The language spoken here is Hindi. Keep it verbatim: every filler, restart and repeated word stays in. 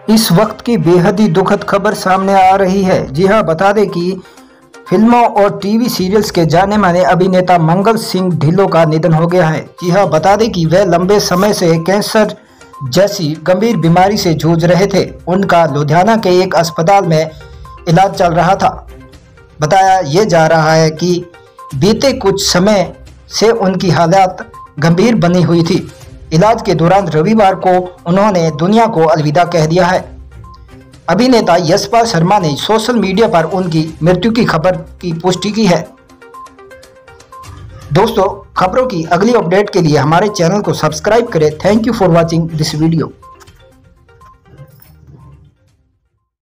इस वक्त की बेहद ही दुखद खबर सामने आ रही है। जी हां, बता दें कि फिल्मों और टीवी सीरियल्स के जाने माने अभिनेता मंगल सिंह ढिल्लों का निधन हो गया है। जी हां, बता दें कि वह लंबे समय से कैंसर जैसी गंभीर बीमारी से जूझ रहे थे। उनका लुधियाना के एक अस्पताल में इलाज चल रहा था। बताया यह जा रहा है कि बीते कुछ समय से उनकी हालत गंभीर बनी हुई थी। इलाज के दौरान रविवार को उन्होंने दुनिया को अलविदा कह दिया है। अभिनेता यशपाल शर्मा ने सोशल मीडिया पर उनकी मृत्यु की खबर की पुष्टि की है। दोस्तों, खबरों की अगली अपडेट के लिए हमारे चैनल को सब्सक्राइब करें। Thank you for watching this video.